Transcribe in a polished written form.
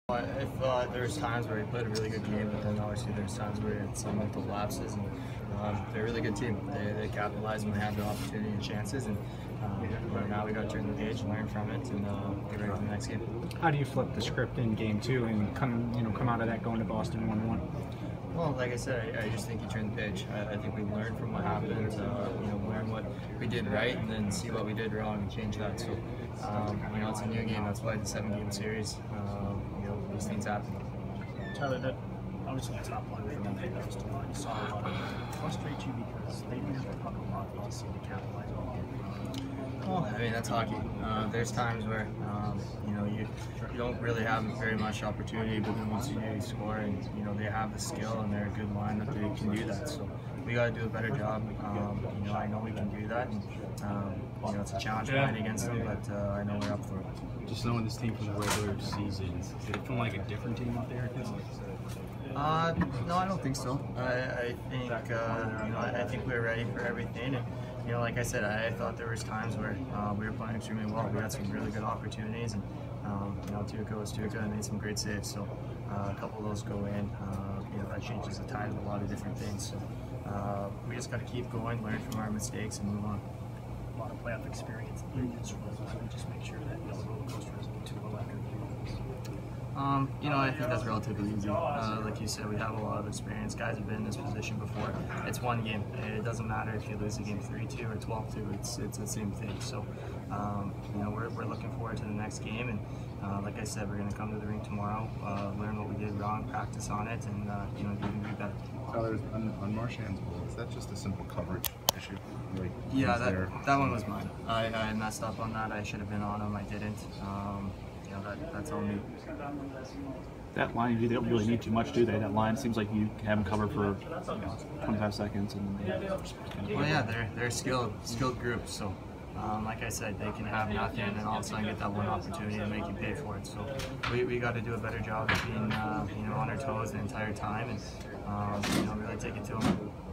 I thought there was times where he played a really good game, but then obviously there's times where he had some mental lapses. And they're a really good team. They capitalize when they have the opportunity and chances. And now we got to turn the page, learn from it, and get ready for the next game. How do you flip the script in game two and come out of that going to Boston 1-1? Well, like I said, I just think you turn the page. I think we learn from what happened, learn what we did right, and then see what we did wrong and change that. So, it's a new game. That's why it's a 7-game series. These things happen. Tyler, that obviously the top line for them, that was the line. Saw a lot of it. Frustrate you because they didn't have the puck a lot. They just seemed to capitalize on it. Well, that's hockey. There's times where you don't really have very much opportunity, but then once you do, you score, and they have the skill and they're a good line that they can do that. So we got to do a better job. I know we can do that, and it's a challenge playing against them, but I know we're up for it. Just knowing this team from the regular season, did it feel like a different team out there? No, I don't think so. I think we're ready for everything. And, like I said, I thought there was times where we were playing extremely well. We had some really good opportunities, and Tuukka was Tuukka and made some great saves. So a couple of those go in. That changes the tide of a lot of different things. So we just got to keep going, learn from our mistakes, and move on. A lot of playoff experience. Just make sure that the roller coaster doesn't get too low after the game. I think that's relatively easy. Like you said, we have a lot of experience. Guys have been in this position before. It's one game. It doesn't matter if you lose a game 3-2 or 12-2. It's the same thing. So, we're looking forward to the next game. And like I said, we're going to come to the rink tomorrow, learn what we did wrong, practice on it, and even be better. Tyler, on Marchand's goal, is that just a simple coverage issue? Yeah, that one was mine. I messed up on that. I should have been on him. I didn't. That's on me. That line, you don't really need too much, do they? That line seems like you have them covered for 25 seconds. Well, yeah, they're a skilled group. So, like I said, they can have nothing and then all of a sudden get that one opportunity and make you pay for it. So, we got to do a better job of being on our toes the entire time and really take it to them.